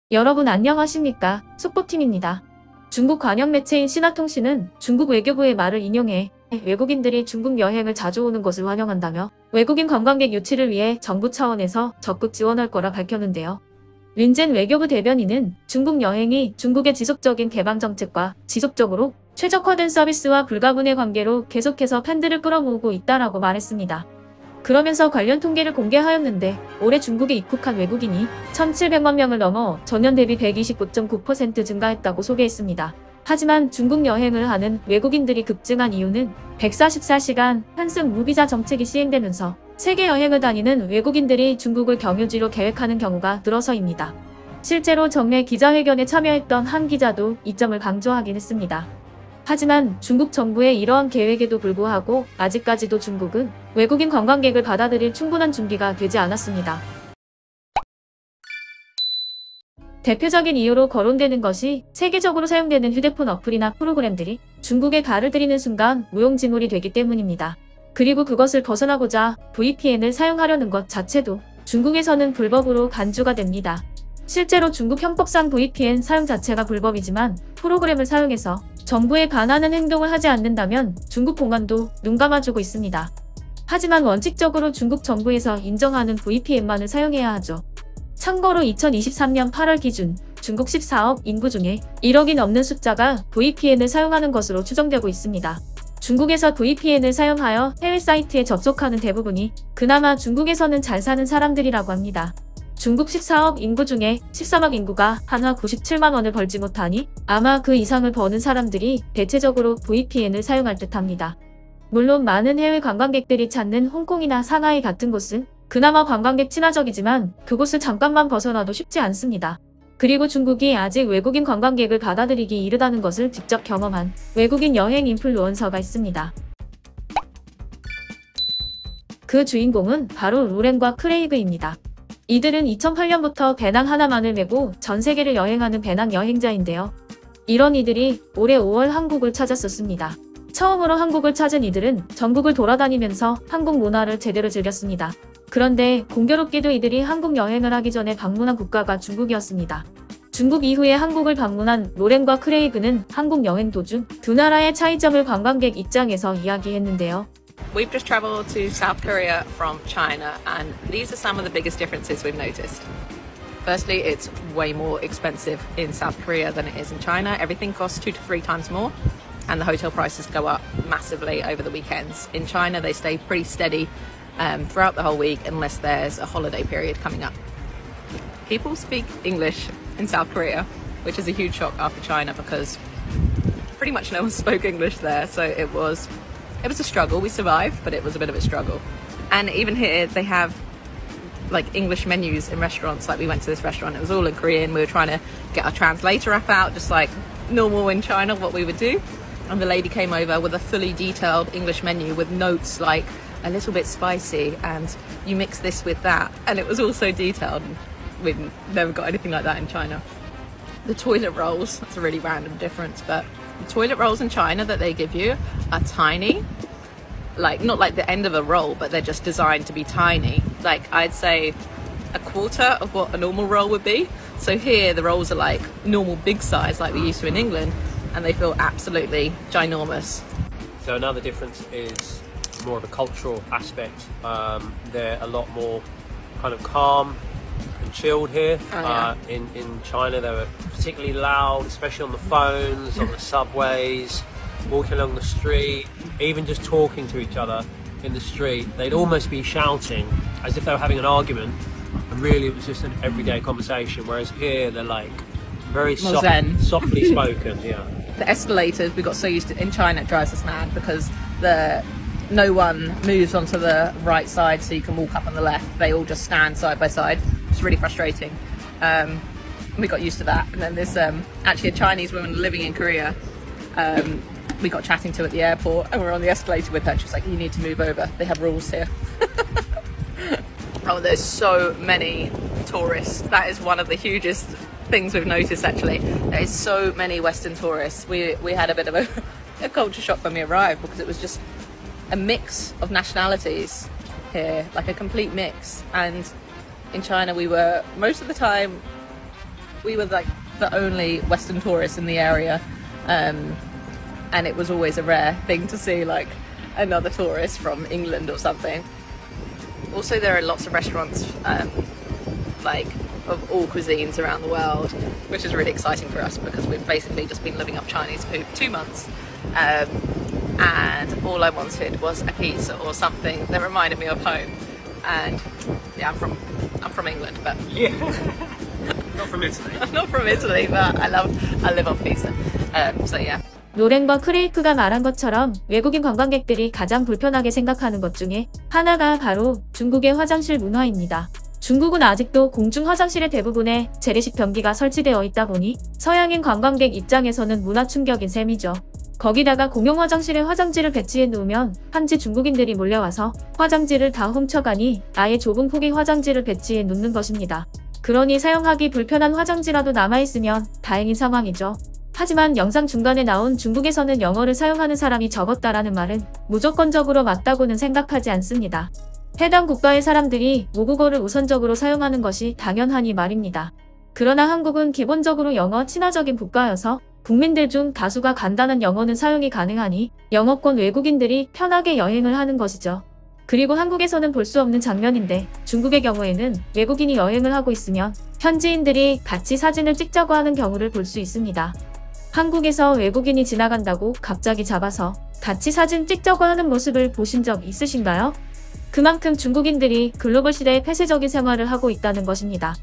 여러분 안녕하십니까? 속보팀입니다. 중국 관영 매체인 신화통신은 중국 외교부의 말을 인용해 외국인들이 중국 여행을 자주 오는 것을 환영한다며 외국인 관광객 유치를 위해 정부 차원에서 적극 지원할 거라 밝혔는데요. 린젠 외교부 대변인은 중국 여행이 중국의 지속적인 개방 정책과 지속적으로 최적화된 서비스와 불가분의 관계로 계속해서 팬들을 끌어모으고 있다라고 말했습니다. 그러면서 관련 통계를 공개하였는데 올해 중국에 입국한 외국인이 1,700만 명을 넘어 전년 대비 129.9% 증가했다고 소개했습니다. 하지만 중국 여행을 하는 외국인들이 급증한 이유는 144시간 환승 무비자 정책이 시행되면서 세계 여행을 다니는 외국인들이 중국을 경유지로 계획하는 경우가 늘어서입니다. 실제로 정례 기자회견에 참여했던 한 기자도 이 점을 강조하긴 했습니다. 하지만 중국 정부의 이러한 계획에도 불구하고 아직까지도 중국은 외국인 관광객을 받아들일 충분한 준비가 되지 않았습니다. 대표적인 이유로 거론되는 것이 세계적으로 사용되는 휴대폰 어플이나 프로그램들이 중국에 발을 들이는 순간 무용지물이 되기 때문입니다. 그리고 그것을 벗어나고자 VPN을 사용하려는 것 자체도 중국에서는 불법으로 간주가 됩니다. 실제로 중국 형법상 VPN 사용 자체가 불법이지만 프로그램을 사용해서 정부에 반하는 행동을 하지 않는다면 중국 공안도 눈 감아주고 있습니다. 하지만 원칙적으로 중국 정부에서 인정하는 VPN만을 사용해야 하죠. 참고로 2023년 8월 기준 중국 14억 인구 중에 1억이 넘는 숫자가 VPN을 사용하는 것으로 추정되고 있습니다. 중국에서 VPN을 사용하여 해외 사이트에 접속하는 대부분이 그나마 중국에서는 잘 사는 사람들이라고 합니다. 중국 14억 인구 중에 13억 인구가 한화 97만 원을 벌지 못하니 아마 그 이상을 버는 사람들이 대체적으로 VPN을 사용할 듯합니다. 물론 많은 해외 관광객들이 찾는 홍콩이나 상하이 같은 곳은 그나마 관광객 친화적이지만 그곳을 잠깐만 벗어나도 쉽지 않습니다. 그리고 중국이 아직 외국인 관광객을 받아들이기 이르다는 것을 직접 경험한 외국인 여행 인플루언서가 있습니다. 그 주인공은 바로 로렌과 크레이그입니다. 이들은 2008년부터 배낭 하나만을 메고 전 세계를 여행하는 배낭 여행자인데요. 이런 이들이 올해 5월 한국을 찾았었습니다. 처음으로 한국을 찾은 이들은 전국을 돌아다니면서 한국 문화를 제대로 즐겼습니다. 그런데 공교롭게도 이들이 한국 여행을 하기 전에 방문한 국가가 중국이었습니다. 중국 이후에 한국을 방문한 로렌과 크레이그는 한국 여행 도중 두 나라의 차이점을 관광객 입장에서 이야기했는데요. We've just traveled to South Korea from China, and these are some of the biggest differences we've noticed. Firstly, it's way more expensive in South Korea than it is in China. Everything costs 2 to 3 times more, and the hotel prices go up massively over the weekends. In China, they stay pretty steady throughout the whole week unless there's a holiday period coming up. People speak English in South Korea, which is a huge shock after China because pretty much no one spoke English there, so it was a struggle. We survived, but it was a bit of a struggle. And even here, they have like English menus in restaurants. Like we went to this restaurant, it was all in Korean. We were trying to get our translator app out, just like normal in China, what we would do. And the lady came over with a fully detailed English menu with notes like a little bit spicy and you mix this with that. And it was all so detailed. We've never got anything like that in China. The toilet rolls, that's a really random difference, but the toilet rolls in China that they give you are tiny. Like, not like the end of a roll, but they're just designed to be tiny. Like, I'd say a quarter of what a normal roll would be. So here, the rolls are like normal big size, like we used to in England, and they feel absolutely ginormous. So another difference is more of a cultural aspect. They're a lot more kind of calm and chilled here. Oh, yeah. In China, they were particularly loud, especially on the phones, on the subways, walking along the street, even just talking to each other in the street. They'd almost be shouting as if they were having an argument, and really it was just an everyday conversation. Whereas here, they're like very softly spoken. Yeah. The escalators, we got so used to in China, it drives us mad because no one moves onto the right side so you can walk up on the left. They all just stand side by side. It's really frustrating. We got used to that. And then there's actually a Chinese woman living in Korea we got chatting to at the airport, and we're on the escalator with her. She was like, you need to move over, they have rules here. Oh, there's so many tourists. That is one of the hugest things we've noticed, actually. There is so many Western tourists. We had a bit of a culture shock when we arrived because it was just a mix of nationalities here, like a complete mix. And in China, we were most of the time we were like the only Western tourists in the area, and it was always a rare thing to see like another tourist from England or something. Also, there are lots of restaurants like of all cuisines around the world, which is really exciting for us because we've basically just been living off Chinese food for 2 months. And all I wanted was a pizza or something that reminded me of home. And yeah, I'm from England, but Yeah. Not from Italy. I'm not from Italy, but I live off pizza. So yeah. 로렌과 크레이크가 말한 것처럼 외국인 관광객들이 가장 불편하게 생각하는 것 중에 하나가 바로 중국의 화장실 문화입니다. 중국은 아직도 공중 화장실의 대부분에 재래식 변기가 설치되어 있다 보니 서양인 관광객 입장에서는 문화 충격인 셈이죠. 거기다가 공용 화장실에 화장지를 배치해 놓으면 현지 중국인들이 몰려와서 화장지를 다 훔쳐가니 아예 좁은 폭의 화장지를 배치해 놓는 것입니다. 그러니 사용하기 불편한 화장지라도 남아있으면 다행인 상황이죠. 하지만 영상 중간에 나온 중국에서는 영어를 사용하는 사람이 적었다라는 말은 무조건적으로 맞다고는 생각하지 않습니다. 해당 국가의 사람들이 모국어를 우선적으로 사용하는 것이 당연하니 말입니다. 그러나 한국은 기본적으로 영어 친화적인 국가여서 국민들 중 다수가 간단한 영어는 사용이 가능하니 영어권 외국인들이 편하게 여행을 하는 것이죠. 그리고 한국에서는 볼 수 없는 장면인데 중국의 경우에는 외국인이 여행을 하고 있으면 현지인들이 같이 사진을 찍자고 하는 경우를 볼 수 있습니다. 한국에서 외국인이 지나간다고 갑자기 잡아서 같이 사진 찍자고 하는 모습을 보신 적 있으신가요? 그만큼 중국인들이 글로벌 시대에 폐쇄적인 생활을 하고 있다는 것입니다.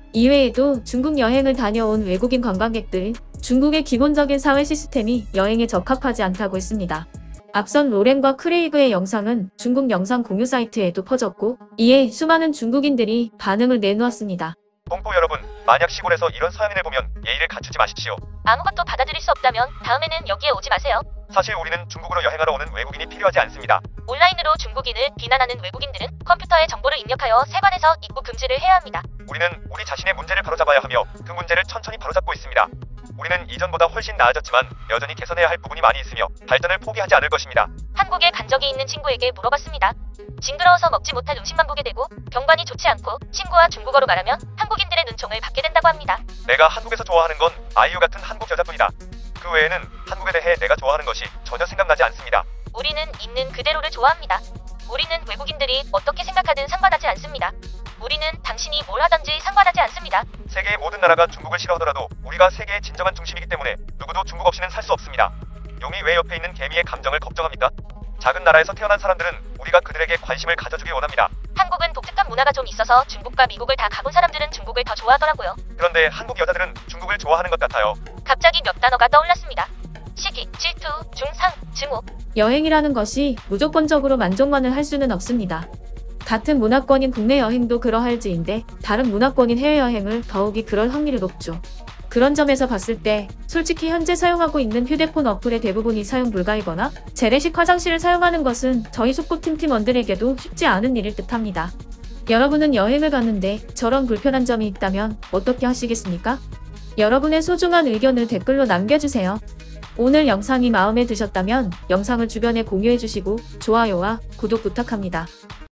이외에도 중국 여행을 다녀온 외국인 관광객들은 중국의 기본적인 사회 시스템이 여행에 적합하지 않다고 했습니다. 앞선 로렌과 크레이그의 영상은 중국 영상 공유 사이트에도 퍼졌고 이에 수많은 중국인들이 반응을 내놓았습니다. 동포 여러분, 만약 시골에서 이런 서양인을 보면 예의를 갖추지 마십시오. 아무것도 받아들일 수 없다면 다음에는 여기에 오지 마세요. 사실 우리는 중국으로 여행하러 오는 외국인이 필요하지 않습니다. 온라인으로 중국인을 비난하는 외국인들은 컴퓨터에 정보를 입력하여 세관에서 입국 금지를 해야 합니다. 우리는 우리 자신의 문제를 바로잡아야 하며 그 문제를 천천히 바로잡고 있습니다. 우리는 이전보다 훨씬 나아졌지만 여전히 개선해야 할 부분이 많이 있으며 발전을 포기하지 않을 것입니다. 한국에 간 적이 있는 친구에게 물어봤습니다. 징그러워서 먹지 못할 음식만 보게 되고 경관이 좋지 않고 친구와 중국어로 말하면 한국인들의 눈총을 받게 된다고 합니다. 내가 한국에서 좋아하는 건 아이유 같은 한국 여자뿐이다. 그 외에는 한국에 대해 내가 좋아하는 것이 전혀 생각나지 않습니다. 우리는 있는 그대로를 좋아합니다. 우리는 외국인들이 어떻게 생각하든 상관하지 않습니다. 우리는 당신이 뭘 하든지 상관하지 않습니다. 세계의 모든 나라가 중국을 싫어하더라도 우리가 세계의 진정한 중심이기 때문에 누구도 중국 없이는 살 수 없습니다. 용이 왜 옆에 있는 개미의 감정을 걱정합니까? 작은 나라에서 태어난 사람들은 우리가 그들에게 관심을 가져주길 원합니다. 한국은 독특한 문화가 좀 있어서 중국과 미국을 다 가본 사람들은 중국을 더 좋아하더라고요. 그런데 한국 여자들은 중국을 좋아하는 것 같아요. 갑자기 몇 단어가 떠올랐습니다. 시기, 질투, 중상, 증오. 여행이라는 것이 무조건적으로 만족만을 할 수는 없습니다. 같은 문화권인 국내 여행도 그러할지인데 다른 문화권인 해외여행을 더욱이 그럴 확률이 높죠. 그런 점에서 봤을 때 솔직히 현재 사용하고 있는 휴대폰 어플의 대부분이 사용 불가이거나 재래식 화장실을 사용하는 것은 저희 소꿉팀 팀원들에게도 쉽지 않은 일일 듯합니다. 여러분은 여행을 갔는데 저런 불편한 점이 있다면 어떻게 하시겠습니까? 여러분의 소중한 의견을 댓글로 남겨주세요. 오늘 영상이 마음에 드셨다면 영상을 주변에 공유해주시고 좋아요와 구독 부탁합니다.